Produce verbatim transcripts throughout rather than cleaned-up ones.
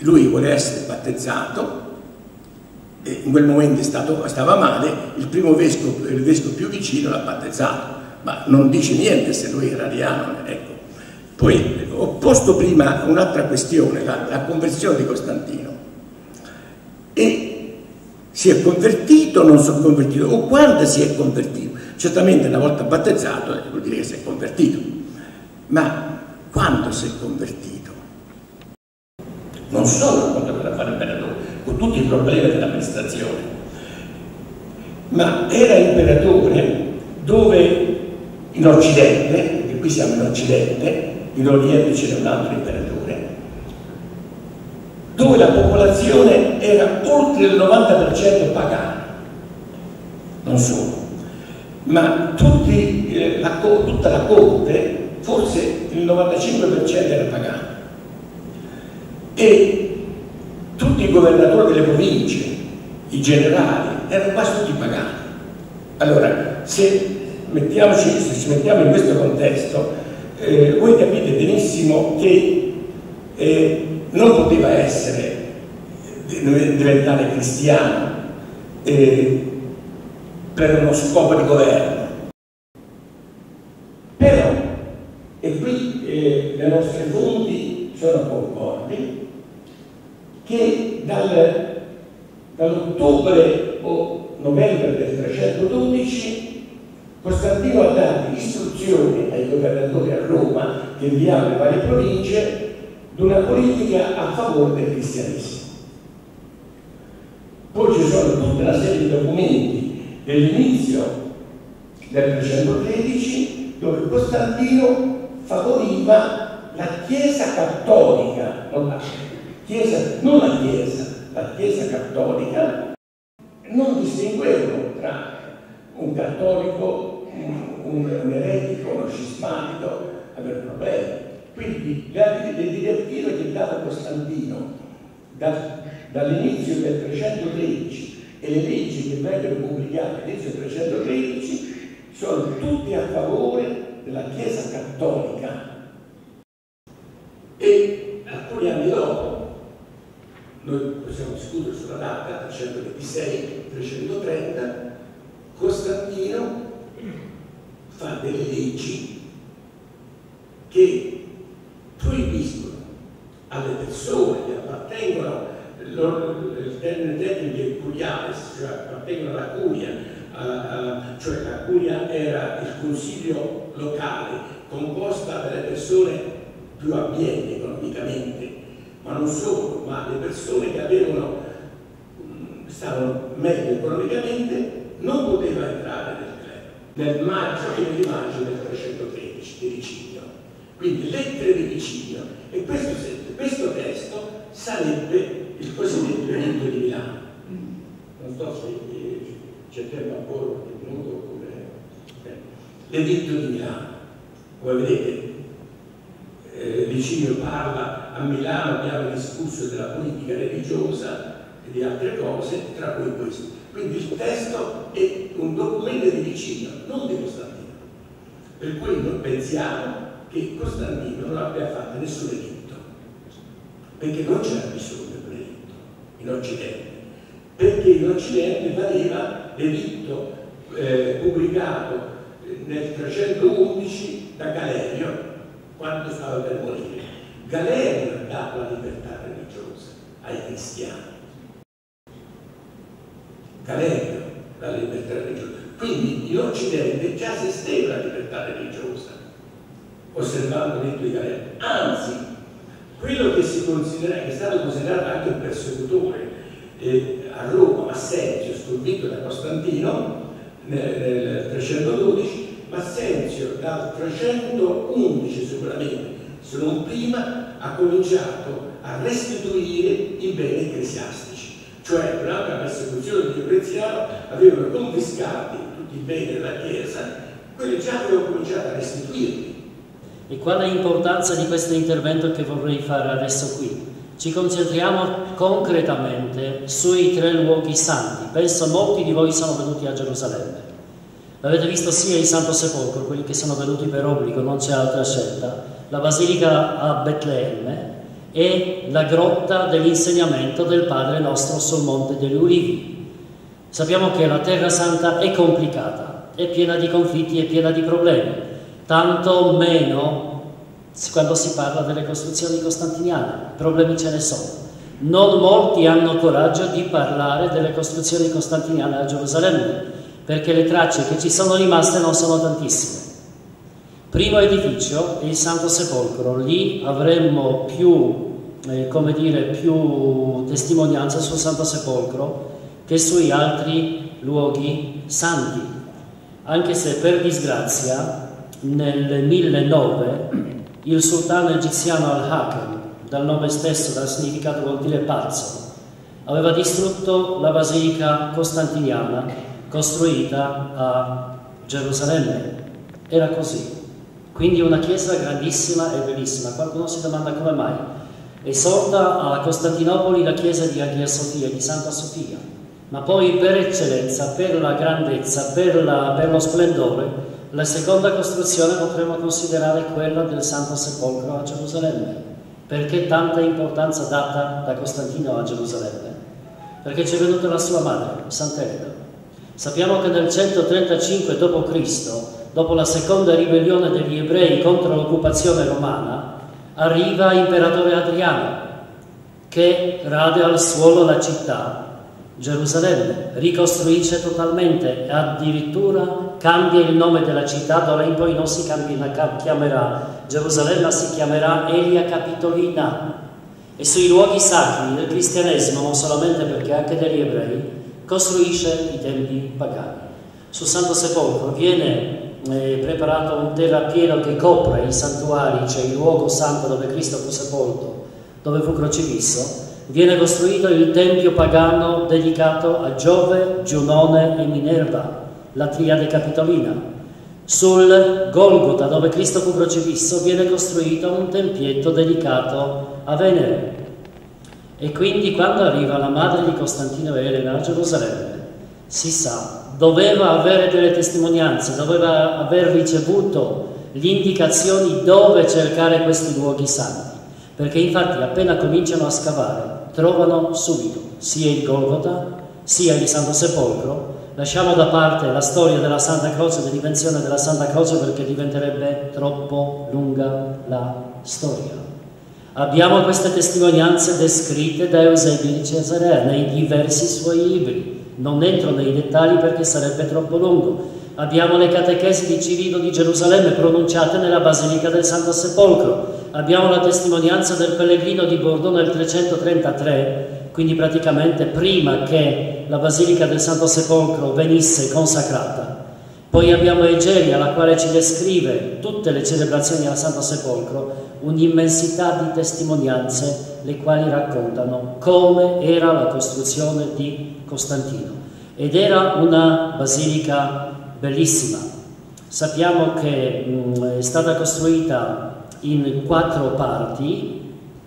lui voleva essere battezzato, e in quel momento è stato, stava male, il primo vescovo, il vescovo più vicino l'ha battezzato, ma non dice niente se lui era ariano, ecco. Poi ho posto prima un'altra questione, la, la conversione di Costantino. E si è convertito o non si è convertito? O quando si è convertito? Certamente una volta battezzato vuol dire che si è convertito, ma quando si è convertito? Non solo quando voleva fare imperatore, con tutti i problemi dell'amministrazione, ma era imperatore dove in Occidente, perché qui siamo in Occidente, in Oriente c'era un altro imperatore, dove la popolazione era oltre il novanta per cento pagana, non solo, ma tutti, eh, la, tutta la corte, forse il novantacinque per cento era pagana, e tutti i governatori delle province, i generali, erano quasi tutti pagani. Allora, se, mettiamoci, se ci mettiamo in questo contesto, eh, voi capite benissimo che eh, non poteva essere, diventare cristiano eh, per uno scopo di governo. Però, e qui eh, le nostre fonti sono concordi, che dal, dall'ottobre o novembre del trecentododici Costantino ha dato istruzioni ai governatori a Roma che inviavano le varie province di una politica a favore del cristianesimo. Poi ci sono tutta una serie di documenti dell'inizio del trecentotredici dove Costantino favoriva la Chiesa cattolica, non la Chiesa, non la Chiesa, la Chiesa cattolica, non distinguevano tra un cattolico, un, un eretico, uno scismatico, avere problemi. Quindi le, le direttive che dava Costantino da, dall'inizio del trecentotredici e le leggi che vengono pubblicate all'inizio del trecentotredici sono tutte a favore della Chiesa cattolica. E alcuni anni dopo, noi possiamo discutere sulla data, trecentoventisei trecentotrenta, Costantino fa delle leggi che proibiscono alle persone che appartengono, il termine tecnico è curiales, cioè appartengono alla curia, uh, uh, cioè la curia era il consiglio locale composta dalle persone più abbienti economicamente, ma non solo, ma le persone che avevano, stavano meglio economicamente, non poteva entrare nel clero. Nel maggio, fine di maggio del trecentotredici, di Licinio. Quindi lettere di Licinio. E questo, questo testo sarebbe il cosiddetto editto di Milano. Non so se c'è tempo ancora qualche minuto oppure... L'editto di Milano. Come vedete, eh, Licinio parla a Milano, abbiamo discusso della politica religiosa e di altre cose, tra cui questo. Quindi il testo è un documento di Licinio, non di Costantino. Per cui noi pensiamo che Costantino non abbia fatto nessun editto, perché non c'era bisogno di un editto in Occidente, perché in Occidente valeva l'editto eh, pubblicato nel trecentoundici da Galerio, quando stava per morire. Galerio ha dato la libertà religiosa ai cristiani. Galerio, la libertà religiosa. Quindi in Occidente già esisteva la libertà religiosa, osservando il rito di Galerio. Anzi, quello che si considera, che è stato considerato anche un persecutore eh, a Roma, Massenzio, sconfitto da Costantino nel, nel trecentododici, Massenzio dal trecentoundici sicuramente, se non prima, ha cominciato a restituire i beni ecclesiastici. Cioè, durante la persecuzione di Diocleziano avevano confiscati tutti i beni della Chiesa, quelli già avevano cominciato a restituirli. E qual è l'importanza di questo intervento che vorrei fare adesso qui? Ci concentriamo concretamente sui tre luoghi santi. Penso molti di voi sono venuti a Gerusalemme. L'avete visto sia il Santo Sepolcro, quelli che sono venuti per obbligo, non c'è altra scelta, la Basilica a Betlemme è la grotta dell'insegnamento del Padre nostro sul Monte degli Ulivi. Sappiamo che la Terra Santa è complicata, è piena di conflitti, è piena di problemi, tanto meno quando si parla delle costruzioni costantiniane, problemi ce ne sono. Non molti hanno coraggio di parlare delle costruzioni costantiniane a Gerusalemme, perché le tracce che ci sono rimaste non sono tantissime. Primo edificio è il Santo Sepolcro, lì avremmo più, eh, come dire, più testimonianze sul Santo Sepolcro che sui altri luoghi santi, anche se per disgrazia nel millenovecento il sultano egiziano Al-Hakam, dal nome stesso, dal significato vuol dire pazzo, aveva distrutto la basilica costantiniana costruita a Gerusalemme. Era così. Quindi una chiesa grandissima e bellissima. Qualcuno si domanda come mai. È sorta a Costantinopoli la chiesa di Hagia Sofia, di Santa Sofia, ma poi per eccellenza, per la grandezza, per, la, per lo splendore, la seconda costruzione potremmo considerare quella del Santo Sepolcro a Gerusalemme. Perché tanta importanza data da Costantino a Gerusalemme? Perché c'è venuta la sua madre, Sant'Elena. Sappiamo che nel centotrentacinque dopo Cristo, dopo la seconda ribellione degli ebrei contro l'occupazione romana, arriva l'imperatore Adriano, che rade al suolo la città, Gerusalemme, ricostruisce totalmente e addirittura cambia il nome della città, d'ora in poi non si cambia, chiamerà Gerusalemme, ma si chiamerà Aelia Capitolina. E sui luoghi sacri del cristianesimo, non solamente perché anche degli ebrei, costruisce i templi pagani. Sul Santo Sepolcro viene eh, preparato un terrapieno che copre i santuari, cioè il luogo santo dove Cristo fu sepolto, dove fu crocifisso. Viene costruito il tempio pagano dedicato a Giove, Giunone e Minerva, la triade capitolina. Sul Golgota, dove Cristo fu crocifisso, viene costruito un tempietto dedicato a Venere. E quindi quando arriva la madre di Costantino e Elena a Gerusalemme, si sa, doveva avere delle testimonianze, doveva aver ricevuto le indicazioni dove cercare questi luoghi santi. Perché infatti appena cominciano a scavare trovano subito sia il Golgota sia il Santo Sepolcro. Lasciamo da parte la storia della Santa Croce, dell'invenzione della Santa Croce, perché diventerebbe troppo lunga la storia. Abbiamo queste testimonianze descritte da Eusebio di Cesarea nei diversi suoi libri. Non entro nei dettagli perché sarebbe troppo lungo. Abbiamo le catechesi di Cirilo di Gerusalemme pronunciate nella Basilica del Santo Sepolcro. Abbiamo la testimonianza del Pellegrino di Bordeaux nel trecentotrentatré, quindi praticamente prima che la Basilica del Santo Sepolcro venisse consacrata. Poi abbiamo Egeria, la quale ci descrive tutte le celebrazioni al Santo Sepolcro, un'immensità di testimonianze, le quali raccontano come era la costruzione di Costantino. Ed era una basilica bellissima. Sappiamo che mh, è stata costruita in quattro parti.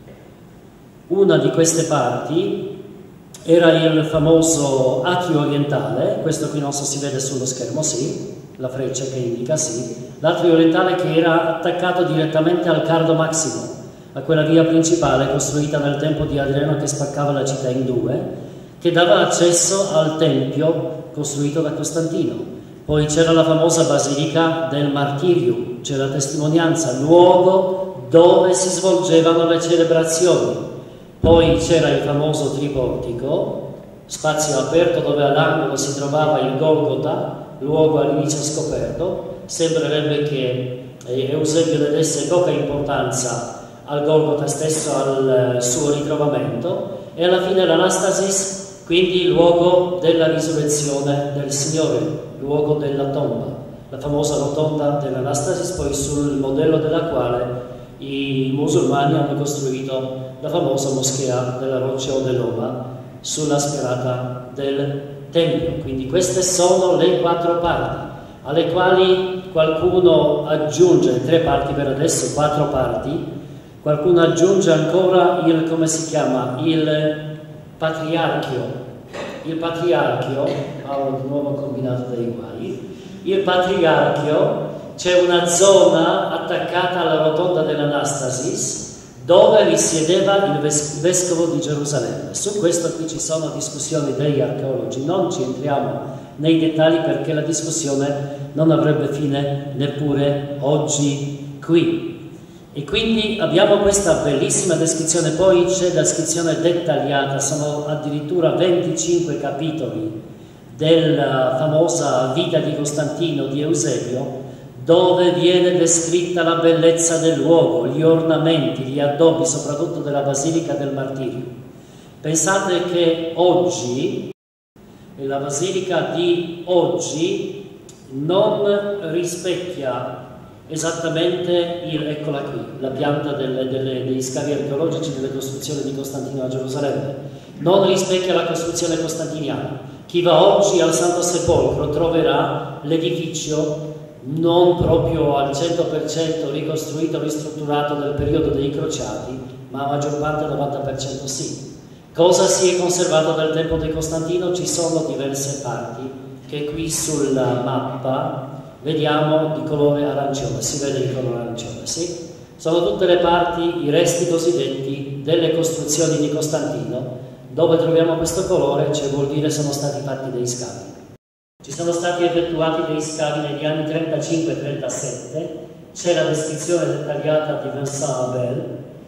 Una di queste parti era il famoso atrio orientale, questo qui non so si vede sullo schermo, sì, la freccia che indica sì, l'atrio orientale che era attaccato direttamente al Cardo Maximo, a quella via principale costruita nel tempo di Adriano che spaccava la città in due, che dava accesso al tempio costruito da Costantino. Poi c'era la famosa Basilica del Martirio, c'era testimonianza, luogo dove si svolgevano le celebrazioni. Poi c'era il famoso triportico, spazio aperto dove all'angolo si trovava il Golgota, luogo all'inizio scoperto. Sembrerebbe che Eusebio ne desse poca importanza al Golgota stesso, al suo ritrovamento, e alla fine l'Anastasis, quindi il luogo della risurrezione del Signore, luogo della tomba, la famosa rotonda dell'Anastasis, poi sul modello della quale i musulmani hanno costruito la famosa moschea della Roccia o dell'Oma sulla spianata del Tempio. Quindi queste sono le quattro parti, alle quali qualcuno aggiunge, tre parti per adesso, quattro parti, qualcuno aggiunge ancora il, come si chiama, il patriarchio. Il patriarchio, ho di nuovo combinato dei guai, il patriarchio, c'è una zona attaccata alla rotonda dell'Anastasis dove risiedeva il ves vescovo di Gerusalemme. Su questo qui ci sono discussioni degli archeologi, non ci entriamo nei dettagli perché la discussione non avrebbe fine neppure oggi qui. E quindi abbiamo questa bellissima descrizione, poi c'è la descrizione dettagliata, sono addirittura venticinque capitoli della famosa vita di Costantino di Eusebio, dove viene descritta la bellezza del luogo, gli ornamenti, gli addobbi, soprattutto della Basilica del Martirio. Pensate che oggi, la Basilica di oggi non rispecchia esattamente, il, eccola qui, la pianta delle, delle, degli scavi archeologici delle costruzioni di Costantino a Gerusalemme, non rispecchia la costruzione costantiniana. Chi va oggi al Santo Sepolcro troverà l'edificio non proprio al cento per cento ricostruito, ristrutturato del periodo dei crociati, ma la maggior parte, il novanta per cento sì. Cosa si è conservato dal tempo di Costantino? Ci sono diverse parti che qui sulla mappa vediamo di colore arancione, si vede di colore arancione, sì? Sono tutte le parti, i resti cosiddetti delle costruzioni di Costantino, dove troviamo questo colore, cioè vuol dire sono stati fatti dei scavi. Ci sono stati effettuati dei scavi negli anni trentacinque trentasette, c'è la descrizione dettagliata di Vincent Abel,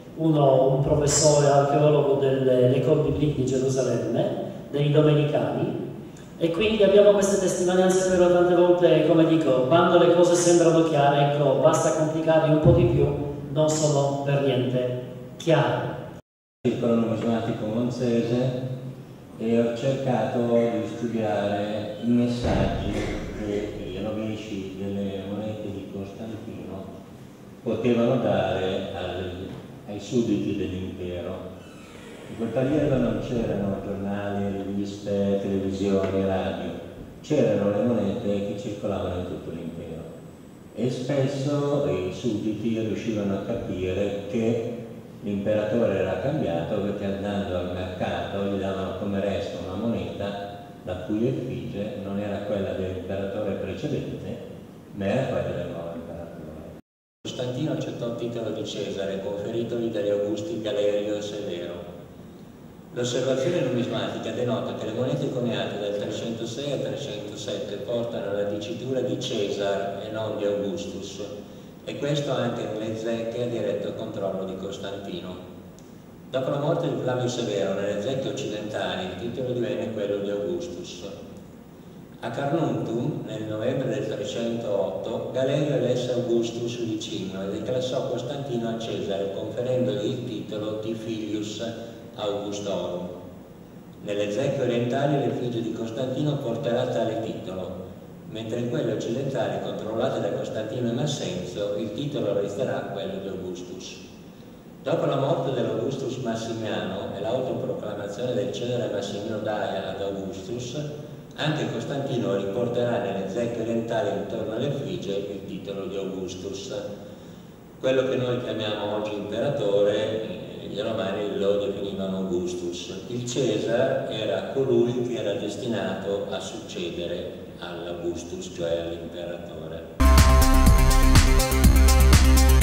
uno, un professore archeologo dell'École biblique di Gerusalemme, dei Domenicani, e quindi abbiamo queste testimonianze, però tante volte, come dico, quando le cose sembrano chiare, ecco, basta complicarle un po' di più, non sono per niente chiare. Il piccolo numismatico monzese e ho cercato di studiare i messaggi che i rovesci delle monete di Costantino potevano dare al, ai sudditi dell'impero. In quel periodo non c'erano giornali, riviste, televisioni, radio, c'erano le monete che circolavano in tutto l'impero e spesso i sudditi riuscivano a capire che l'imperatore era cambiato perché andando al mercato gli davano come resto una moneta la cui effigie non era quella dell'imperatore precedente, ma era quella del nuovo imperatore. Costantino accettò il titolo di Cesare, conferitogli dagli Augusti Galerio e Severo. L'osservazione numismatica denota che le monete coniate dal trecentosei al trecentosette portano la dicitura di Cesar e non di Augustus, e questo anche nelle zecche a diretto controllo di Costantino. Dopo la morte di Flavio Severo, nelle zecche occidentali il titolo divenne quello di Augustus. A Carnuntum, nel novembre del trecentootto, Galerio elesse Augustus vicino e declassò Costantino a Cesare, conferendogli il titolo di Filius Augustorum. Nelle zecche orientali l'effigie di Costantino porterà tale titolo, mentre in quelle occidentali controllate da Costantino e Massenzio il titolo resterà quello di Augustus. Dopo la morte dell'Augustus Massimiano e l'autoproclamazione del Cesare Massimino Daia ad Augustus, anche Costantino riporterà nelle zecche orientali intorno all'effigie il titolo di Augustus. Quello che noi chiamiamo oggi imperatore, i romani lo definivano Augustus. Il Cesar era colui che era destinato a succedere all'Augustus, cioè all'imperatore.